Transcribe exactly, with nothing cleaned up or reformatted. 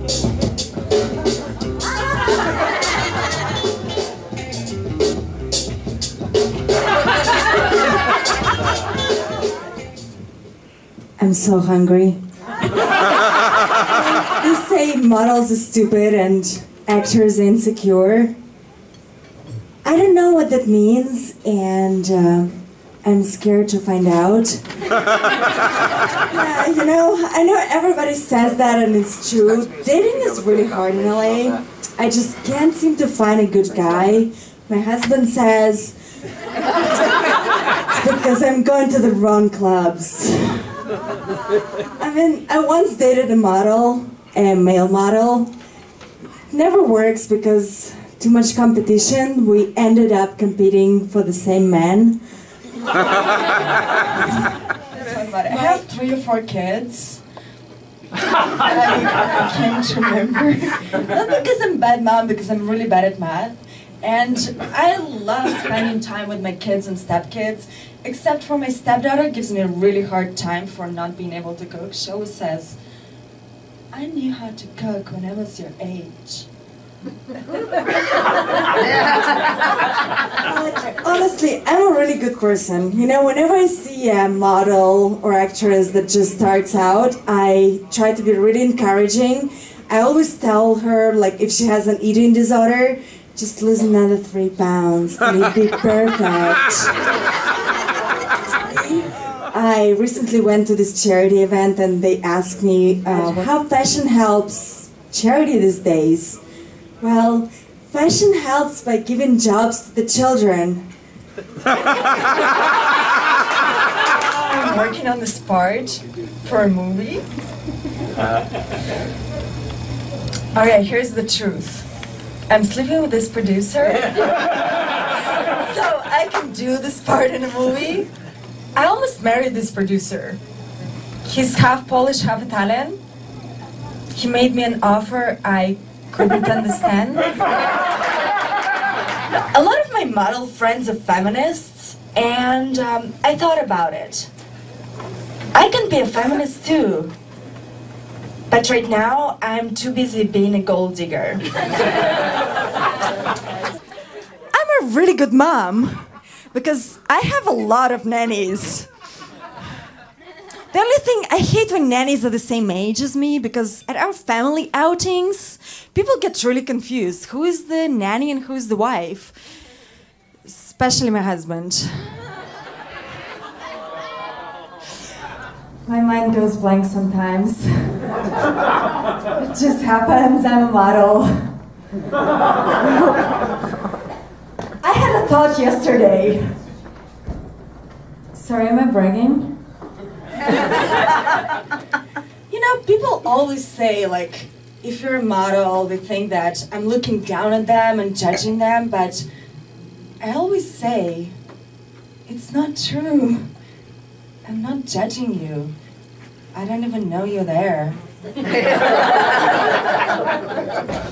I'm so hungry. They say models are stupid and actors insecure. I don't know what that means, and uh, I'm scared to find out. Yeah, you know, I know everybody says that and it's true. Dating is really hard in L A. I just can't seem to find a good guy. My husband says it's because I'm going to the wrong clubs. I mean, I once dated a model, a male model. Never works because too much competition. We ended up competing for the same man. I have three or four kids. I can't remember. Not because I'm a bad mom, because I'm really bad at math. And I love spending time with my kids and stepkids, except for my stepdaughter gives me a really hard time for not being able to cook. She always says, I knew how to cook when I was your age. Honestly, I'm a really good person. You know, whenever I see a model or actress that just starts out, I try to be really encouraging. I always tell her, like, if she has an eating disorder, just lose another three pounds and you'll be perfect. I recently went to this charity event and they asked me uh, how fashion helps charity these days. Well, fashion helps by giving jobs to the children. I'm working on this part for a movie. Okay, here's the truth. I'm sleeping with this producer, so I can do this part in a movie. I almost married this producer. He's half Polish, half Italian. He made me an offer I couldn't understand. A lot of my model friends are feminists, and um, I thought about it. I can be a feminist too. But right now, I'm too busy being a gold digger. I'm a really good mom because I have a lot of nannies. The only thing, I hate when nannies are the same age as me because at our family outings, people get really confused. Who is the nanny and who is the wife? Especially my husband. My mind goes blank sometimes. It just happens, I'm a model. I had a thought yesterday. Sorry, am I bragging? You know, people always say, like, if you're a model, they think that I'm looking down at them and judging them, but I always say, it's not true. I'm not judging you. I don't even know you're there.